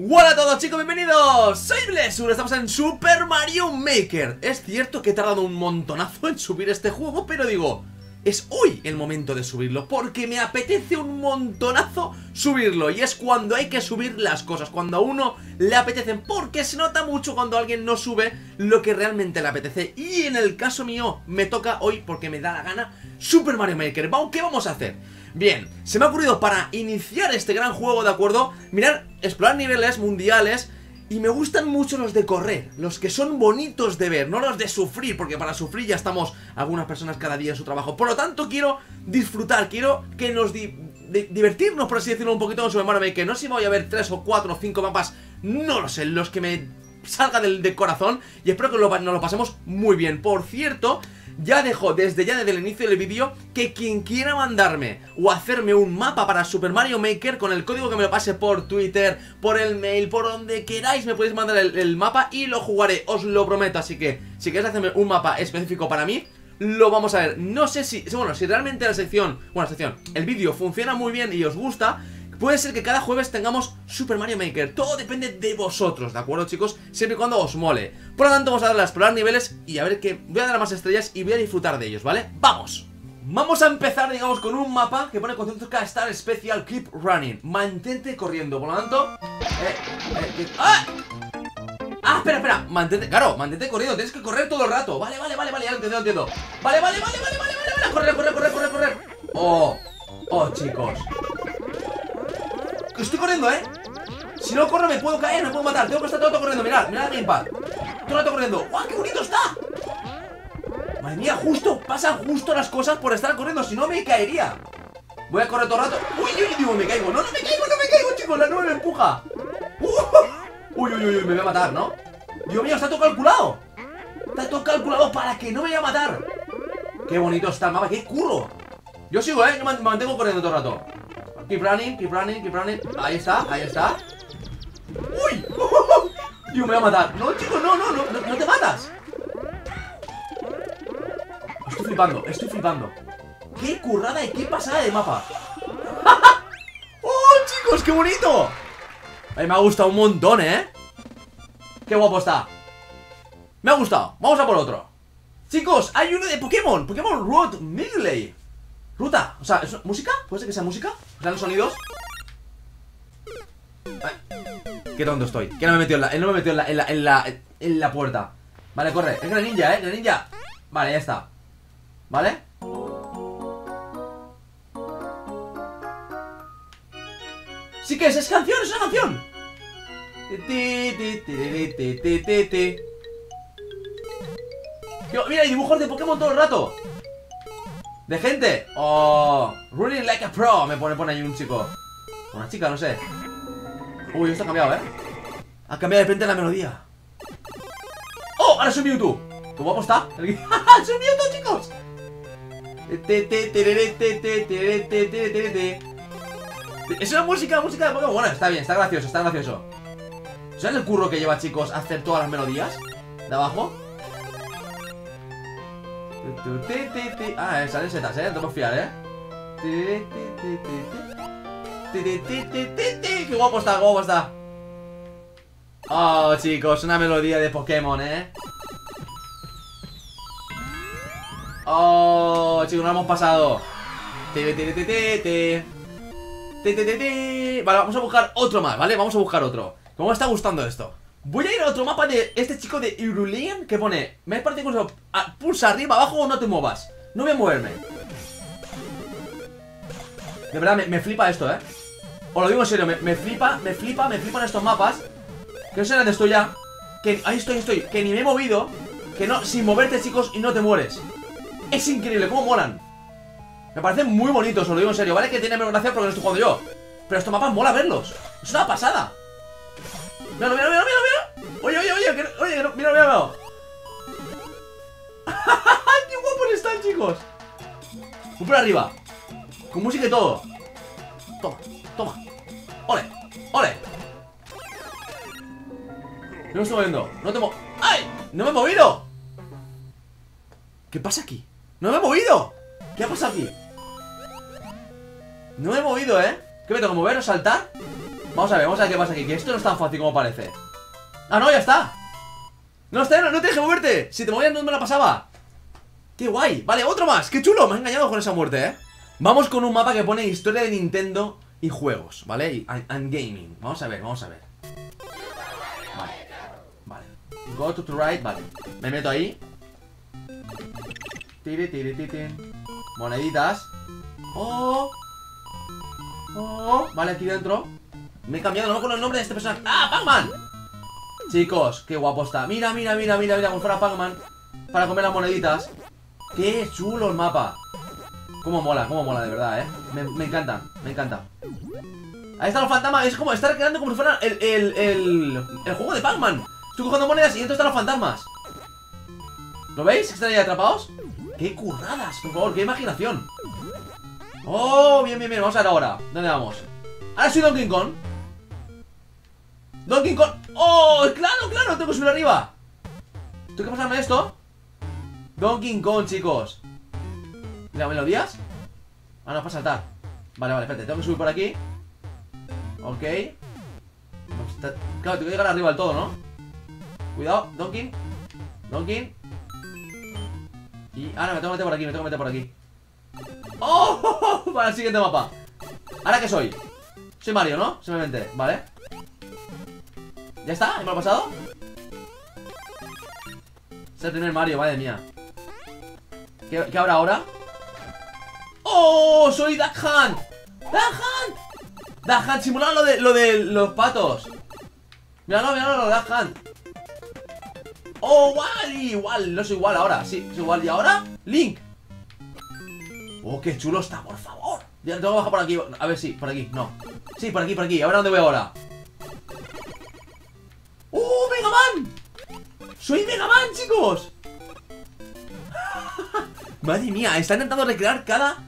Hola a todos chicos, bienvenidos. Soy Blessur, estamos en Super Mario Maker. Es cierto que he tardado un montonazo en subir este juego, pero digo, es hoy el momento de subirlo, porque me apetece un montonazo subirlo. Y es cuando hay que subir las cosas, cuando a uno le apetecen, porque se nota mucho cuando alguien no sube lo que realmente le apetece. Y en el caso mío, me toca hoy, porque me da la gana, Super Mario Maker. ¿Qué vamos a hacer? Bien, se me ha ocurrido para iniciar este gran juego, ¿de acuerdo? Mirar, explorar niveles mundiales. Y me gustan mucho los de correr, los que son bonitos de ver, no los de sufrir, porque para sufrir ya estamos algunas personas cada día en su trabajo. Por lo tanto, quiero disfrutar, quiero que nos divertirnos, por así decirlo, un poquito en Super Mario Maker. No sé si voy a ver 3 o 4 o 5 mapas, no lo sé, los que me salga del corazón. Y espero que nos lo pasemos muy bien. Por cierto, ya dejo desde el inicio del vídeo que quien quiera mandarme o hacerme un mapa para Super Mario Maker, con el código que me lo pase por Twitter, por el mail, por donde queráis, me podéis mandar el mapa y lo jugaré, os lo prometo. Así que si queréis hacerme un mapa específico para mí, lo vamos a ver. No sé si realmente el vídeo funciona muy bien y os gusta, puede ser que cada jueves tengamos Super Mario Maker. Todo depende de vosotros, ¿de acuerdo, chicos? Siempre y cuando os mole. Por lo tanto, vamos a darle a explorar niveles y a ver que voy a dar a más estrellas y voy a disfrutar de ellos, ¿vale? ¡Vamos! Vamos a empezar, digamos, con un mapa que pone concepto Star Special Keep Running. Mantente corriendo, por lo tanto... ¡Ah! ¡Ah, espera! Mantente corriendo, tienes que correr todo el rato. Vale, ya lo entiendo. Vale. Correr. Oh, chicos. Estoy corriendo, ¿eh? Si no corro me puedo caer, me puedo matar. Tengo que estar todo el rato corriendo, mirad el gamepad. Todo el rato corriendo. ¡Guau, qué bonito está! Madre mía, pasan justo las cosas por estar corriendo. Si no me caería. Voy a correr todo el rato. Uy, digo, me caigo. No me caigo, chicos, la nube me empuja. Uy, me voy a matar, ¿no? Dios mío, está todo calculado. Está todo calculado para que no me vaya a matar. Qué bonito está el mapa, qué curro. Yo sigo, yo me mantengo corriendo todo el rato. Keep running. Ahí está. ¡Uy! Dios, me voy a matar. No, chicos, no te matas. Estoy flipando. Qué currada y qué pasada de mapa. ¡Oh, chicos, qué bonito! Me ha gustado un montón, ¿eh? Qué guapo está. Me ha gustado. Vamos a por otro. Chicos, hay uno de Pokémon Road Midley. Ruta, o sea, ¿es música? ¿Puede ser que sea música? ¿O sea, los sonidos? Ay, qué tonto estoy. Que no me metió él no me metió en la puerta. Vale, corre. Es Greninja, Greninja. Vale, ya está. ¿Vale? Sí que es canción, es una canción. Mira, hay dibujos de Pokémon todo el rato. De gente. Oh, running like a pro. Me pone ahí un chico. Una chica, no sé. Uy, esto ha cambiado, ha cambiado de repente la melodía. Oh, ahora soy Mewtwo. Qué guapo está. Soy Mewtwo, chicos. Es una música de Pokémon. Bueno, está bien, está gracioso. ¿Sabes el curro que lleva, chicos, hacer todas las melodías de abajo? Salen setas, no te puedo fiar, Qué guapo está, Oh, chicos, una melodía de Pokémon, Oh, chicos, nos hemos pasado. Vale, vamos a buscar otro más, ¿vale? Vamos a buscar otro. ¿Cómo me está gustando esto? Voy a ir a otro mapa de este chico de Irulian que pone, me parece incluso, pulsa arriba, abajo o no te muevas. No voy a moverme. De verdad, me flipa esto, Os lo digo en serio, me flipan estos mapas. Que no sé dónde estoy ya. Que ahí estoy, que ni me he movido. Que no, sin moverte, chicos, y no te mueres. Es increíble, cómo molan. Me parecen muy bonitos, os lo digo en serio. Vale que tiene menos gracia porque no estoy jugando yo, pero estos mapas mola verlos. Es una pasada. Mira. Oye, mira. ¡Qué guapos están, chicos! Voy por arriba. Con música y todo. Toma. Ole. No me estoy moviendo. ¡Ay! ¡No me he movido! ¿Qué pasa aquí? ¡No me he movido! ¿Qué ha pasado aquí? No me he movido, ¿Qué me tengo que mover o saltar? vamos a ver qué pasa aquí. Que esto no es tan fácil como parece. Ah, no, ya está. No está, no te dejes moverte. Si te movías no me la pasaba. Qué guay. Vale, otro más. Qué chulo. Me ha engañado con esa muerte, Vamos con un mapa que pone historia de Nintendo y juegos, ¿vale? Y and gaming. Vamos a ver. Vale. Go to the right, vale. Me meto ahí. Moneditas. Oh. Vale, aquí dentro. Me he cambiado, no con el nombre de este personaje. ¡Ah, Pac-Man! Chicos, qué guapo está. Mira, como fuera Pac-Man. Para comer las moneditas. Qué chulo el mapa. Cómo mola, de verdad, me encanta. Ahí están los fantasmas. Es como estar creando como si fuera el juego de Pac-Man. Estoy cogiendo monedas y dentro están los fantasmas. ¿Lo veis? ¿Están ahí atrapados? ¡Qué curradas! Por favor, qué imaginación. Oh, bien. Vamos a ver ahora. ¿Dónde vamos? Ahora soy Donkey Kong. ¡Oh! ¡Claro! Tengo que subir arriba. ¿Tengo que pasarme esto? Donkey Kong, chicos. Mira, ¿melodías? Ah, no, para saltar. Vale, espérate, tengo que subir por aquí. Ok. Claro, tengo que llegar arriba del todo, ¿no? Cuidado, Donkey. Y ahora me tengo que meter por aquí, ¡Oh! Para el siguiente mapa. ¿Ahora qué soy? Soy Mario, ¿no? Simplemente, vale. ¿Ya está? ¿Ya me lo he pasado? Es el primer Mario, madre mía. ¿Qué habrá ahora? ¡Oh! ¡Soy Duck Hunt! ¡Duck Hunt! Simulaba lo de los patos. Míralo, Duck Hunt. ¡Oh, igual! No soy igual ahora. Sí, soy igual. ¿Y ahora? Link. ¡Oh, qué chulo está, por favor! Ya tengo que bajar por aquí. A ver si, por aquí, no. Sí, por aquí. A ver a dónde voy ahora. ¡Oh, Mega Man! ¡Soy Mega Man, chicos! Madre mía, está intentando recrear cada...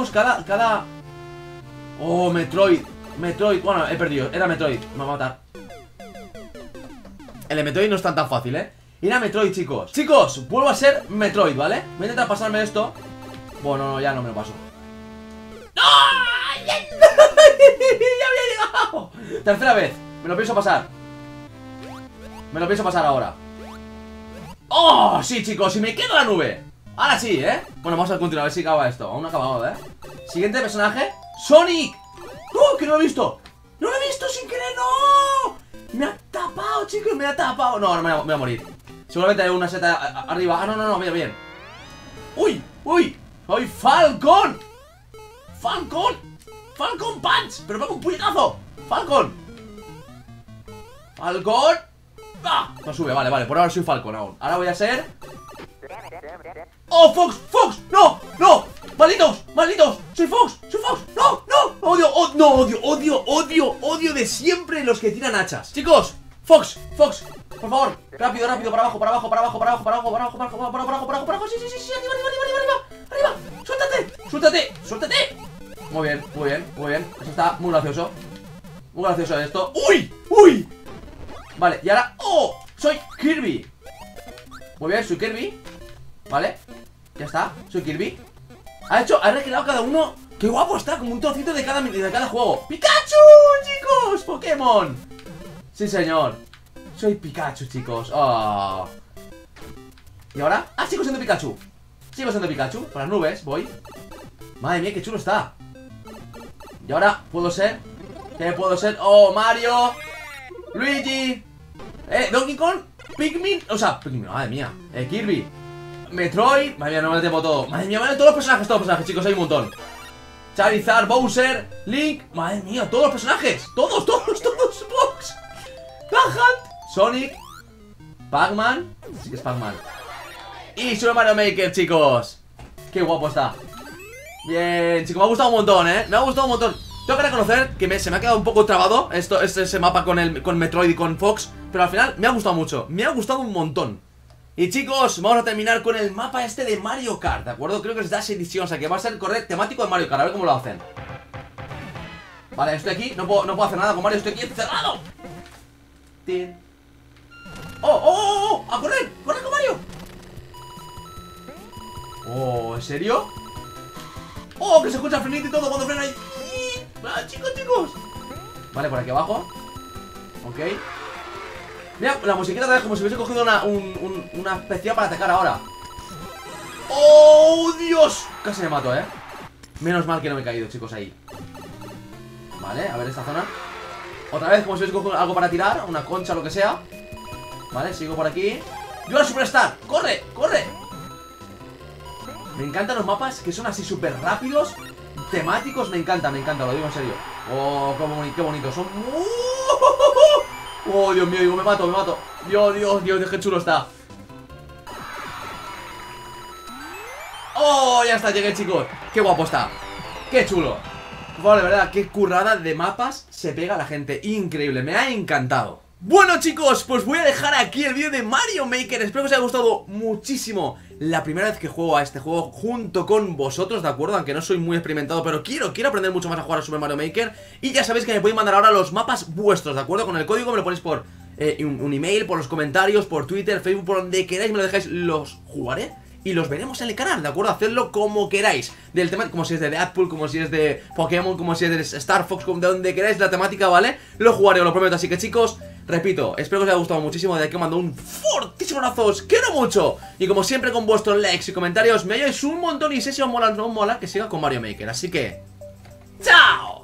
Oh, Metroid. Bueno, he perdido, era Metroid. Me va a matar. El de Metroid no es tan fácil, Era Metroid, chicos. Chicos, vuelvo a ser Metroid, ¿vale? Voy a intentar pasarme esto. Bueno, no, ya no me lo paso. ¡No! ¡Ya había llegado! Tercera vez, me lo pienso pasar. Ahora. ¡Oh! Sí, chicos, y me quedo la nube. Ahora sí, Bueno, vamos a continuar, a ver si acaba esto. Aún no ha acabado, Siguiente personaje, Sonic. ¡No! Que no lo he visto. ¡No lo he visto sin querer! ¡No! Me ha tapado, chicos, No, me voy a morir. Seguramente hay una seta arriba. Ah, no, bien. ¡Uy! ¡Soy Falcon! ¡Falcon Punch! ¡Pero pega un puñetazo! ¡Falcon! ¡Ah! No sube, vale, por ahora soy Falcon aún. Ahora voy a ser... ¡Oh, Fox! ¡No! ¡Malditos! ¡Soy Fox! ¡No! Odio de siempre los que tiran hachas. Chicos, Fox, por favor, rápido, para abajo, sí, arriba, suéltate. Muy bien, eso está muy gracioso. Esto. ¡Uy! Vale, y ahora, ¡oh! Soy Kirby. Muy bien, soy Kirby. Vale, ya está, soy Kirby. Ha recreado cada uno. ¡Qué guapo está! Como un trocito de cada juego. ¡Pikachu, chicos! ¡Pokémon! Sí, señor. Soy Pikachu, chicos. Oh. ¿Y ahora? ¡Ah, sigo siendo Pikachu! Por las nubes, voy. Madre mía, qué chulo está. Y ahora, ¿puedo ser? ¿Qué puedo ser? ¡Oh, Mario! ¡Luigi! Donkey Kong, Pikmin, madre mía, Kirby, Metroid, madre mía, no me lo tengo todo. Madre mía, todos los personajes, chicos, hay un montón. Charizard, Bowser, Link, madre mía, todos los personajes. Todos, Fox, Duck Hunt, Sonic, Pac-Man, sí que es Pac-Man. Y Super Mario Maker, chicos. Qué guapo está. Bien, chicos, me ha gustado un montón, Tengo que reconocer que se me ha quedado un poco trabado ese mapa con Metroid y con Fox. Pero al final me ha gustado mucho. Me ha gustado un montón. Y chicos, vamos a terminar con el mapa este de Mario Kart, ¿de acuerdo? Creo que es Dash Edition, o sea que va a ser temático de Mario Kart. A ver cómo lo hacen. Vale, estoy aquí, no puedo hacer nada con Mario, estoy aquí encerrado. ¡Oh! ¡A correr! ¡Corre con Mario! ¡Oh! ¿En serio? ¡Oh! Que se escucha el frenito y todo cuando frena ahí. ¡Ah, chicos! Vale, por aquí abajo. Ok. Mira, la musiquita también como si hubiese cogido una especial para atacar ahora. ¡Oh, Dios! Casi me mato, Menos mal que no me he caído, chicos, ahí. Vale, a ver esta zona. Otra vez como si hubiese cogido algo para tirar, una concha o lo que sea. Vale, sigo por aquí. ¡Yo la Superstar! ¡Corre! ¡Corre! Me encantan los mapas que son así súper rápidos, temáticos, me encanta, lo digo en serio. Oh, qué bonito, son... Oh, Dios mío, digo, me mato. Dios, qué chulo está. Oh, ya está, llegué, chicos. Qué guapo está, qué chulo. Por favor, de verdad, qué currada de mapas se pega la gente. Increíble, me ha encantado. Bueno, chicos, pues voy a dejar aquí el vídeo de Mario Maker. Espero que os haya gustado muchísimo la primera vez que juego a este juego junto con vosotros, ¿de acuerdo? Aunque no soy muy experimentado, pero quiero aprender mucho más a jugar a Super Mario Maker. Y ya sabéis que me podéis mandar ahora los mapas vuestros, ¿de acuerdo? Con el código me lo ponéis por un email, por los comentarios, por Twitter, Facebook, por donde queráis, me lo dejáis, los jugaré y los veremos en el canal, ¿de acuerdo? Hacedlo como queráis. Del tema, como si es de Deadpool, como si es de Pokémon, como si es de Star Fox, de donde queráis la temática, ¿vale? Lo jugaré, os lo prometo. Así que, chicos, repito, espero que os haya gustado muchísimo. De aquí os mando un fortísimo abrazo, os quiero mucho. Y como siempre, con vuestros likes y comentarios me ayudáis un montón. Y si os mola o no os mola, que siga con Mario Maker. Así que, ¡chao!